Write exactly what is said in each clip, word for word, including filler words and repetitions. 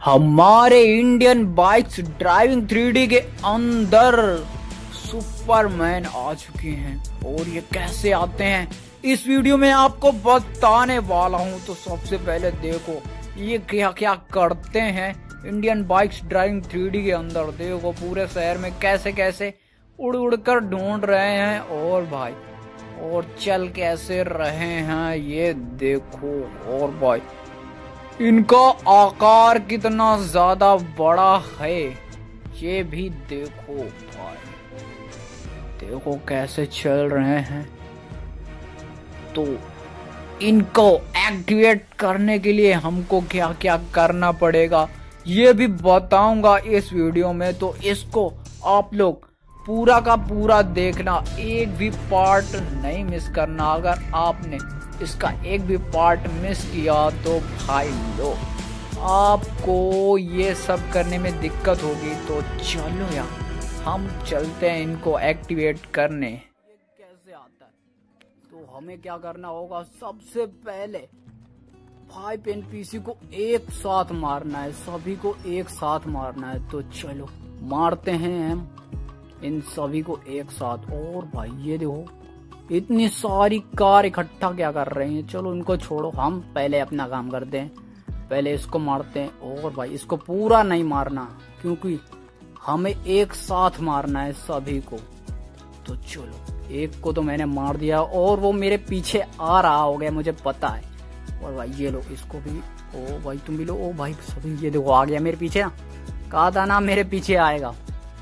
हमारे Indian bikes driving three D के अंदर सुपरमैन आ चुके हैं और ये कैसे आते हैं इस वीडियो में आपको बताने वाला हूं। तो सबसे पहले देखो ये क्या क्या करते हैं Indian bikes driving three D के अंदर। देखो पूरे शहर में कैसे कैसे उड़ उड़ कर ढूंढ रहे हैं और भाई और चल कैसे रहे हैं ये देखो। और भाई इनका आकार कितना ज्यादा बड़ा है ये भी देखो भाई, देखो कैसे चल रहे हैं। तो इनको एक्टिवेट करने के लिए हमको क्या क्या करना पड़ेगा ये भी बताऊंगा इस वीडियो में। तो इसको आप लोग पूरा का पूरा देखना, एक भी पार्ट नहीं मिस करना। अगर आपने इसका एक भी पार्ट मिस किया तो भाई लो आपको ये सब करने में दिक्कत होगी। तो चलो यार हम चलते हैं इनको एक्टिवेट करने। कैसे आता है तो हमें क्या करना होगा, सबसे पहले फाइव एनपीसी को एक साथ मारना है, सभी को एक साथ मारना है। तो चलो मारते हैं हम इन सभी को एक साथ। और भाई ये देखो इतनी सारी कार इकट्ठा क्या कर रहे हैं। चलो इनको छोड़ो, हम पहले अपना काम करते हैं। पहले इसको मारते हैं और भाई इसको पूरा नहीं मारना क्योंकि हमें एक साथ मारना है सभी को। तो चलो एक को तो मैंने मार दिया और वो मेरे पीछे आ रहा हो गया मुझे पता है। और भाई ये लो इसको भी, ओ भाई तुम भी लो। ओ भाई सभी ये देखो आ गया मेरे पीछे ना, कहा था ना मेरे पीछे आएगा।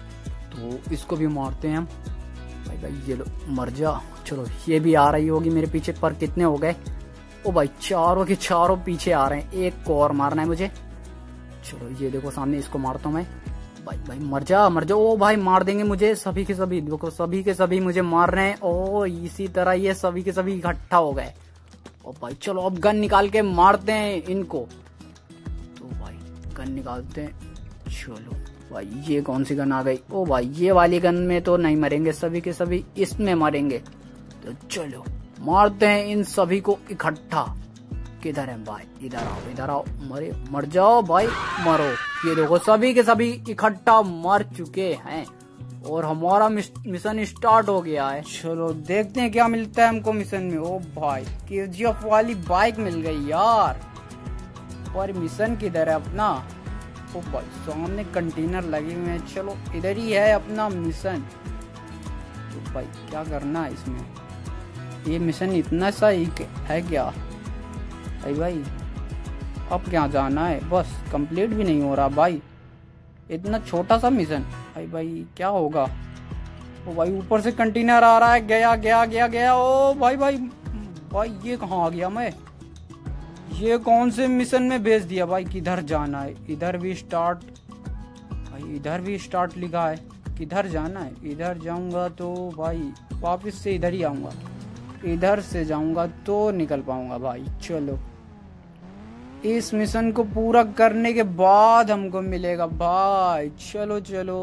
तो इसको भी मारते हैं हम। भाई भाई ये लो मर जा। चलो ये भी आ रही होगी मेरे पीछे, पर कितने हो गए। ओ भाई चारों के चारों पीछे आ रहे हैं, एक को और मारना है मुझे। चलो ये देखो सामने इसको मारता हूँ मैं। भाई भाई मर जा मर जा। ओ भाई मार देंगे मुझे सभी के सभी, देखो सभी के सभी मुझे मार रहे हैं। ओ इसी तरह ये सभी के सभी इकट्ठा हो गए। ओ भाई चलो अब गन निकाल के मारते हैं इनको। तो भाई गन निकालते हैं। चलो भाई ये कौन सी गन आ गई। ओ भाई ये वाली गन में तो नहीं मरेंगे सभी के सभी, इसमें मरेंगे। तो चलो मारते हैं इन सभी को इकट्ठा। किधर है भाई, इधर आओ इधर आओ, मरे मर जाओ भाई मरो। ये देखो सभी के सभी इकट्ठा मर चुके हैं और हमारा मिशन स्टार्ट हो गया है। चलो देखते हैं क्या मिलता है हमको मिशन में। ओ भाई केजीएफ वाली बाइक मिल गई यार, पर मिशन किधर है अपना। ओ भाई सामने कंटेनर लगे हुए हैं, चलो इधर ही है अपना मिशन। तो भाई क्या करना है इसमें, ये मिशन इतना सा ही है क्या। भाई भाई अब क्या जाना है, बस कंप्लीट भी नहीं हो रहा भाई, इतना छोटा सा मिशन। भाई भाई क्या होगा। ओ भाई ऊपर से कंटेनर आ रहा है, गया गया गया गया। ओ भाई भाई भाई ये कहाँ आ गया मैं, ये कौन से मिशन में भेज दिया भाई। किधर जाना है, इधर भी स्टार्ट, भाई इधर भी स्टार्ट लिखा है। किधर जाना है, इधर जाऊंगा तो भाई वापस से इधर ही आऊंगा, इधर से जाऊंगा तो निकल पाऊंगा भाई। चलो इस मिशन को पूरा करने के बाद हमको मिलेगा भाई। चलो चलो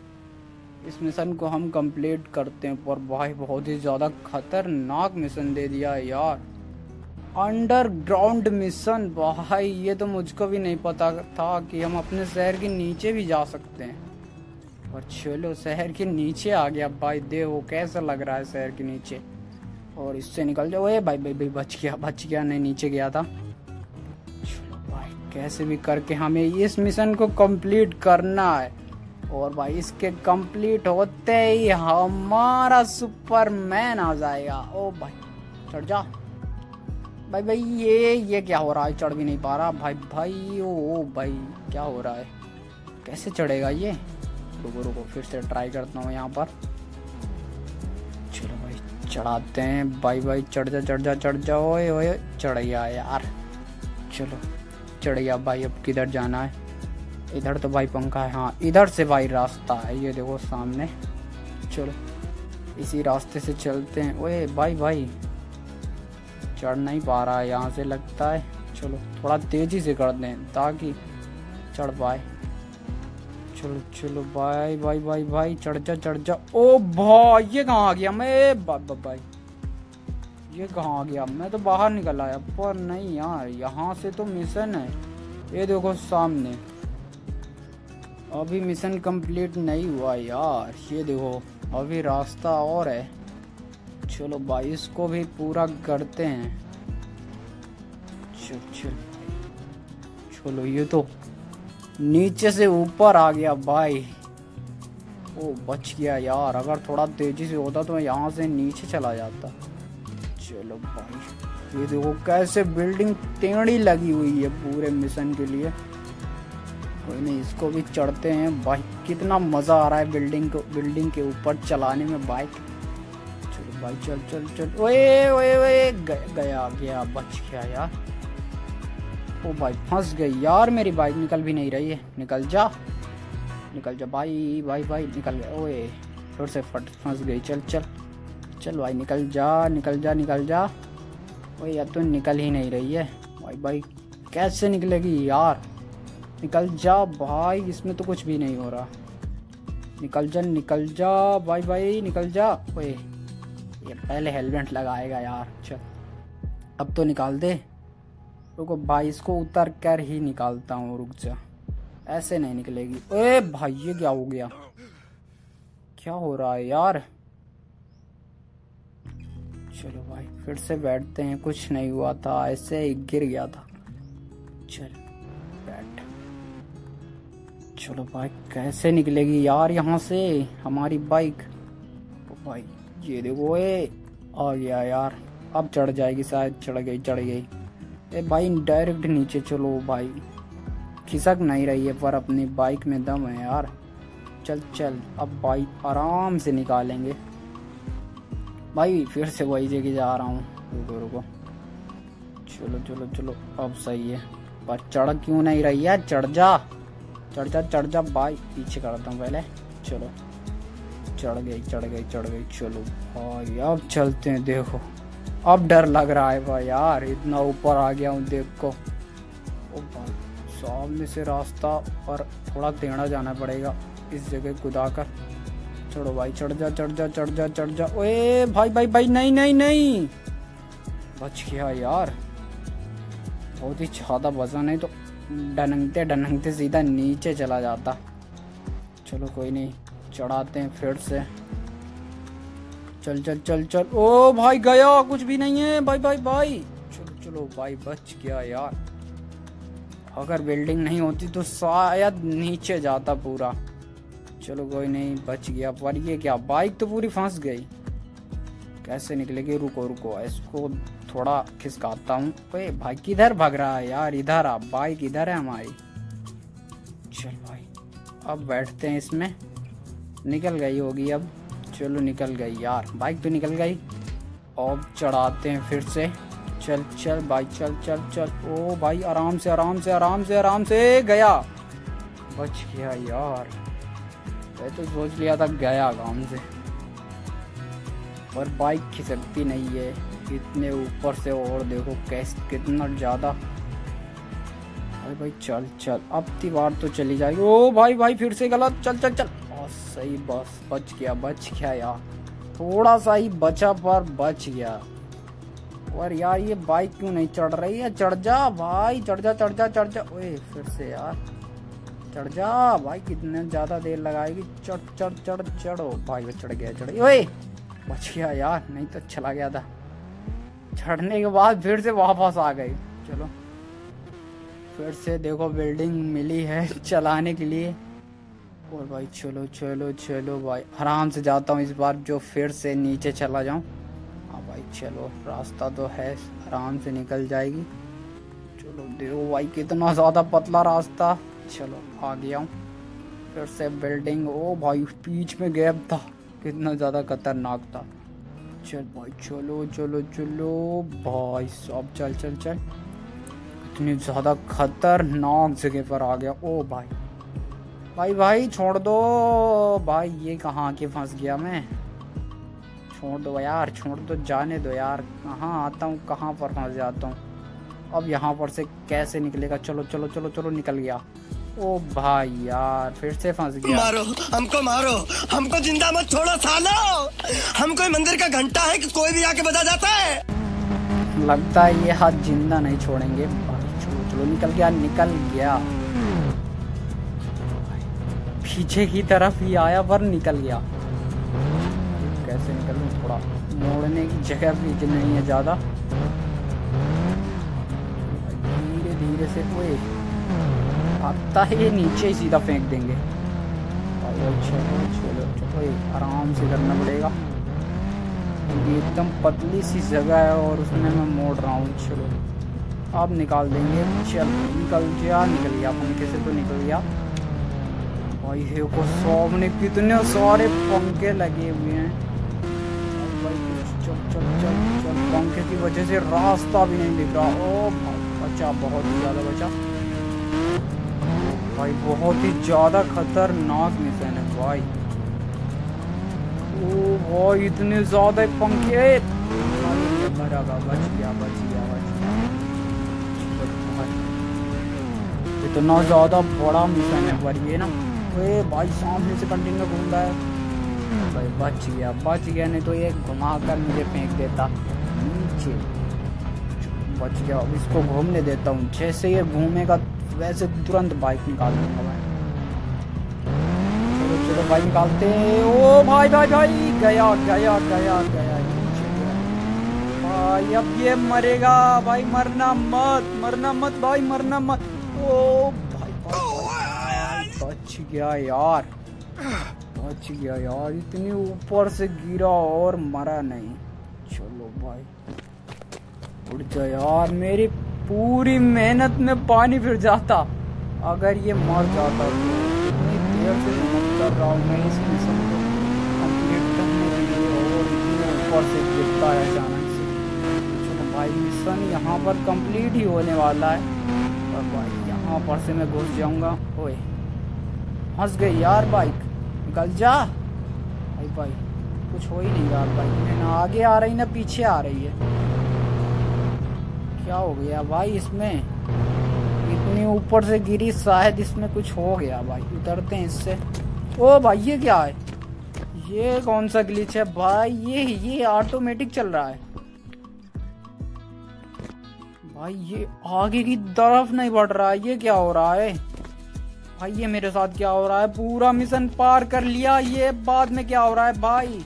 इस मिशन को हम कंप्लीट करते हैं। पर भाई बहुत ही ज्यादा खतरनाक मिशन दे दिया है यार, अंडरग्राउंड मिशन। भाई ये तो मुझको भी नहीं पता था कि हम अपने शहर के नीचे भी जा सकते हैं। और चलो शहर के नीचे आ गया भाई, देखो कैसा लग रहा है शहर के नीचे। और इससे निकल जाओ। ए भाई भाई भाई बच गया बच गया, नहीं नीचे गया था। चलो भाई कैसे भी करके हमें इस मिशन को कंप्लीट करना है। और भाई इसके कंप्लीट होते ही हमारा सुपरमैन आ जाएगा। ओ भाई चढ़ जा। भाई भाई ये ये क्या हो रहा है, चढ़ भी नहीं पा रहा भाई भाई। ओ, ओ भाई क्या हो रहा है, कैसे चढ़ेगा ये। रुको रुको फिर से ट्राई करता हूँ यहाँ पर। चलो भाई चढ़ाते हैं। भाई भाई चढ़ जा चढ़ जा चढ़ जा। ओए ओए चढ़ गया यार, चलो चढ़ गया भाई। अब किधर जाना है, इधर तो भाई पंखा है, हाँ इधर से भाई रास्ता है, ये देखो सामने। चलो इसी रास्ते से चलते हैं। ओए भाई भाई चढ़ नहीं पा रहा है यहाँ से लगता है। चलो थोड़ा तेजी से कर दें ताकि चढ़ पाए। चलो चलो भाई भाई भाई भाई चढ़ जा चढ़ जा। ओ भाई ये कहाँ आ गया मैं, बाबा भाई ये कहाँ आ गया, मैं तो बाहर निकल आया। पर नहीं यार यहाँ से तो मिशन है, ये देखो सामने। अभी मिशन कंप्लीट नहीं हुआ यार, ये देखो अभी रास्ता और है। चलो भाई इसको भी पूरा करते हैं। चल चल चलो, ये तो नीचे से ऊपर आ गया भाई। ओ बच गया यार, अगर थोड़ा तेजी से होता तो मैं यहाँ से नीचे चला जाता। चलो भाई ये देखो कैसे बिल्डिंग टेढ़ी लगी हुई है पूरे मिशन के लिए। कोई नहीं, इसको भी चढ़ते हैं भाई। कितना मज़ा आ रहा है बिल्डिंग को बिल्डिंग के ऊपर चलाने में बाइक। चलो भाई चल चल चल। ओए ओए ओए गया गया, बच गया यार। ओ भाई फंस गई यार, मेरी बाइक निकल भी नहीं रही है। निकल जा निकल जा भाई भाई भाई निकल गया। ओए फिर से फट फंस गई। चल चल चल भाई निकल जा निकल जा निकल जा। ओए यार तो निकल ही नहीं रही है भाई। भाई कैसे निकलेगी यार, निकल जा भाई, इसमें तो कुछ भी नहीं हो रहा। निकल जा निकल जा भाई भाई निकल जा। ओए ये पहले हेलमेट लगाएगा यार। चल अब तो निकाल दे। रुको भाई, इसको उतर कर ही निकालता हूँ। रुक जा, ऐसे नहीं निकलेगी। ओए भाई ये क्या हो गया, क्या हो रहा है यार। चलो भाई फिर से बैठते हैं, कुछ नहीं हुआ था, ऐसे ही गिर गया था। चल बैठ। चलो भाई कैसे निकलेगी यार यहाँ से हमारी बाइक। ओ भाई ये देखो, ए आ गया यार। अब चढ़ जाएगी शायद। चढ़ गई चढ़ गई। ए भाई डायरेक्ट नीचे चलो भाई, खिसक नहीं रही है पर अपनी बाइक में दम है यार। चल चल अब बाइक आराम से निकालेंगे भाई। फिर से वही जगह जा रहा हूँ। रुको रुको, चलो चलो चलो अब सही है। पर चढ़ क्यों नहीं रही है, चढ़ जा चढ़ जा चढ़ जा भाई। पीछे करता हूँ पहले। चलो चढ़ गई चढ़ गई चढ़ गई। चलो भाई अब चलते हैं। देखो अब डर लग रहा है भाई यार, इतना ऊपर आ गया हूँ देख को। ओ भाई सामने से रास्ता पर थोड़ा टेढ़ा जाना पड़ेगा इस जगह कुदा कर। चढ़ो भाई चढ़ जा चढ़ जा चढ़ जा चढ़ जा। ओए भाई भाई भाई नहीं नहीं नहीं, बच गया यार। बहुत ही ज़्यादा वजन है तो डनंगते डनंगते सीधा नीचे चला जाता। चलो कोई नहीं, चढ़ाते हैं फिर से। चल चल चल चल। ओ भाई गया, कुछ भी नहीं है भाई भाई भाई। चलो चलो भाई बच गया यार। अगर बिल्डिंग नहीं होती तो शायद नीचे जाता पूरा। चलो कोई नहीं बच गया। पर ये क्या, बाइक तो पूरी फंस गई, कैसे निकलेगी। रुको रुको, इसको थोड़ा खिसकाता हूँ। ओए भाई किधर भाग रहा है यार, इधर आ, बाइक इधर है हमारी। चल भाई अब बैठते हैं इसमें। निकल गई होगी अब। चलो निकल गई यार, बाइक तो निकल गई। अब चढ़ाते हैं फिर से। चल चल भाई चल चल चल। ओ भाई आराम से आराम से आराम से आराम से। गया, बच गया यार। मैं तो सोच लिया था गया काम से, और बाइक खिसकती नहीं है इतने ऊपर से। और देखो कैसे कितना ज़्यादा। अरे भाई चल चल, अब की बार तो चली जाएगी। ओ भाई भाई फिर से गलत। चल चल चल। और सही, बस बच गया बच गया यार। थोड़ा सा ही बचा पर बच गया। और यार ये बाइक क्यों नहीं चढ़ रही है। चढ़ जा भाई, चढ़ जा चढ़ जा चढ़ जा। ओए फिर से यार, चढ़ जा भाई, कितने ज़्यादा देर लगाएगी। चढ़ चढ़ चढ़ चढ़ो भाई। वो चढ़ गया चढ़ गया। ओए बच गया यार, नहीं तो चला गया था। चढ़ने के बाद फिर से वापस आ गई। चलो फिर से देखो बिल्डिंग मिली है चलाने के लिए। और भाई चलो चलो चलो भाई, आराम से जाता हूँ इस बार, जो फिर से नीचे चला जाऊँ। हाँ भाई चलो, रास्ता तो है, आराम से निकल जाएगी। चलो देखो भाई कितना ज़्यादा पतला रास्ता। चलो आ गया हूँ फिर से बिल्डिंग। ओ भाई बीच में गैप था, कितना ज़्यादा खतरनाक था। चल भाई चलो चलो चलो भाई साहब, चल चल चल। इतनी ज़्यादा खतरनाक जगह पर आ गया। ओ भाई भाई भाई छोड़ दो भाई, ये कहाँ के फंस गया मैं। छोड़ दो यार, छोड़ दो, जाने दो यार। कहाँ आता हूँ कहाँ पर फंस जाता हूँ। अब यहाँ पर से कैसे निकलेगा। चलो चलो चलो चलो, निकल गया। ओ भाई यार फिर से फंस गया। मारो हमको, मारो हमको, जिंदा मत छोड़ो सालो। हम कोई मंदिर का घंटा है कि कोई भी आके बजा जाता है। लगता है ये हाथ जिंदा नहीं छोड़ेंगे। चलो चलो, निकल गया निकल गया। पीछे की तरफ ही आया पर निकल गया। कैसे निकलूं, थोड़ा मोड़ने की जगह भी नहीं है ज्यादा। धीरे धीरे से कोई आता है, ये नीचे ही सीधा फेंक देंगे। चलो चलो चलो, आराम से करना पड़ेगा। ये एकदम पतली सी जगह है और उसमें मैं मोड़ रहा हूँ। चलो अब निकाल देंगे। चल निकल गया, निकल गया, पंखे से तो निकल गया। भाई हे को सामने कितने सारे पंखे लगे हुए हैं। भाई चल चल चल चल, पंखे की वजह से रास्ता भी नहीं दिख रहा। ओ बचा, बहुत ही ज्यादा बचा भाई, बहुत ही ज्यादा खतरनाक मिशन है भाई। ओ भाई इतने ज्यादा पंखे, मरा बच गया बच गया बच गया। इतना ज्यादा बड़ा मिशन है पर ये ना, वे भाई सामने से कंटिन्यू घूम रहा है। भाई बच गया बच गया, नहीं तो ये घुमा कर मुझे फेंक देता नीचे। बच गया, अब इसको घूमने देता हूँ। जैसे ये घूमेगा वैसे तुरंत बाइक निकाल दूंगा मैं। चलो चलो भाई निकालते हैं। ओ भाई भाई भाई गया गया गया गया भाई, अब ये मरेगा भाई। मरना मत मरना मत भाई, मरना मत। ओ भाई भाई बच गया यार, बच गया यार। इतनी ऊपर से गिरा और मरा नहीं। चलो भाई उड़ जा यार, मेरी पूरी मेहनत में पानी फिर जाता अगर ये मर जाता। तो इतनी देर से मेहनत कर रहा हूँ मैं इस मिशन को कंप्लीट करने के लिए और इतने ऊपर से गिरता है अचानक से। चलो भाई मिशन यहाँ पर कंप्लीट ही होने वाला है और भाई यहाँ पर से मैं घुस जाऊँगा। ओए फंस गई यार बाइक, निकल जा भाई। भाई कुछ हो ही नहीं यार, बाइक ना आगे आ रही ना पीछे आ रही है। क्या हो गया भाई इसमें, इतनी ऊपर से गिरी, शायद इसमें कुछ हो गया भाई। उतरते हैं इससे। ओ भाई ये क्या है, ये कौन सा ग्लिच है भाई। ये ये ऑटोमेटिक चल रहा है भाई, ये आगे की तरफ नहीं बढ़ रहा है। ये क्या हो रहा है भाई, ये मेरे साथ क्या हो रहा है। पूरा मिशन पार कर लिया, ये बाद में क्या हो रहा है भाई।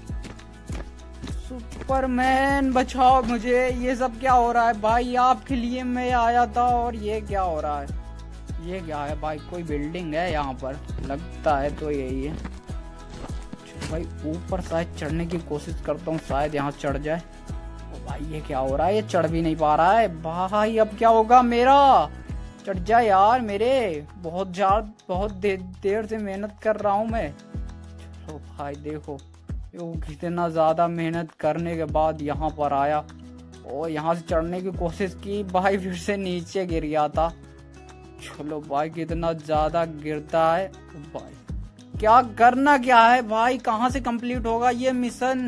सुपरमैन बचाओ मुझे, ये सब क्या हो रहा है भाई। आपके लिए मैं आया था और ये क्या हो रहा है। ये क्या है भाई, कोई बिल्डिंग है यहाँ पर लगता है, तो यही है। भाई ऊपर शायद चढ़ने की कोशिश करता हूँ, शायद यहाँ चढ़ जाए। भाई ये क्या हो रहा है, ये चढ़ भी नहीं पा रहा है भाई। अब क्या होगा मेरा, चढ़ जा यार मेरे। बहुत ज्यादा बहुत दे, देर से मेहनत कर रहा हूँ मैं। चलो भाई देखो, कितना ज्यादा मेहनत करने के बाद यहाँ पर आया और यहाँ से चढ़ने की कोशिश की भाई, फिर से नीचे गिर गया था। चलो भाई कितना ज्यादा गिरता है भाई। क्या करना क्या है भाई, कहाँ से कंप्लीट होगा ये मिशन।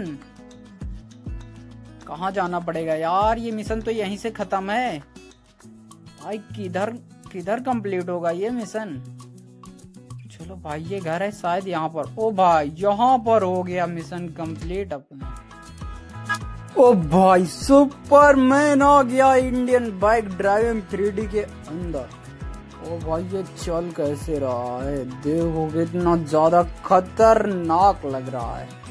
कहाँ जाना पड़ेगा यार, ये मिशन तो यहीं से खत्म है भाई। किधर किधर कंप्लीट होगा ये मिशन। चलो भाई ये घर है शायद यहाँ पर। ओ भाई यहाँ पर हो गया मिशन कंप्लीट अपना। ओ भाई सुपरमैन आ गया Indian bike driving three D के अंदर। ओ भाई ये चल कैसे रहा है, देखो कितना ज्यादा खतरनाक लग रहा है।